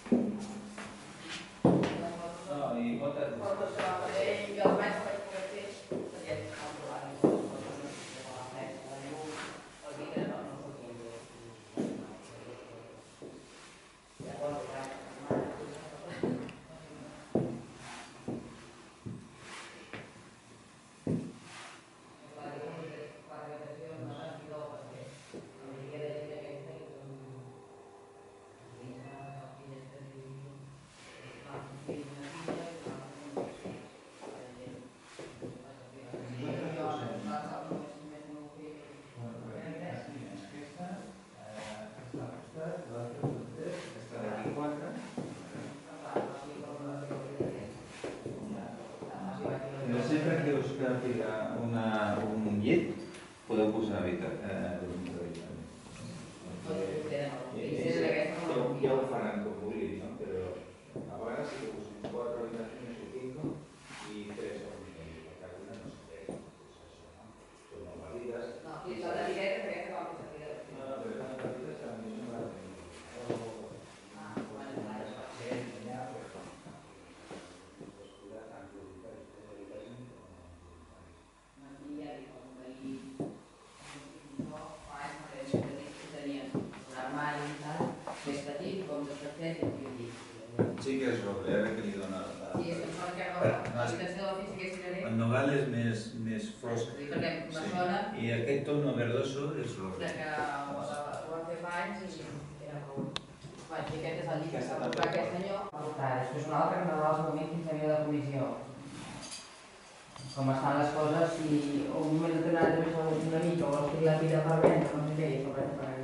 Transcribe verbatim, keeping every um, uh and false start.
No, i moltes... Fotos que va fer i els vaig poder fer perquè vam trobar les fotos de la festa, de llum, el vidre no sortia. Llavors, ja, sempre que us cal un llit, podeu posar l'habitació. Ja ho faran com vulguin, però a vegades sí que posen quatre habitacions o cinco i tres habitacions, perquè algunes no s'entenen. Són molt vàlides. no, i això de directe perquè que vam fer servir. No, no, però les vàlides també són vàlides. Ah, bueno, clar, això va ser. Sí que és roble, ara que li dona la... Sí, és que em sembla que l'habitació de l'ofici que és cirerer. El nogal és més, més fosc. Perquè la zona... I aquest tono verdoso és roble. que ho vam fer fa anys i era molt... Vaig dir, aquest és el llit que s'ha comprat aquest senyor. Després un altre que em donava els moments fins a vida de comissió. Com estan les coses, si un moment determinat una mica o vols tenir la vida per vendre, no sé què, i per vendre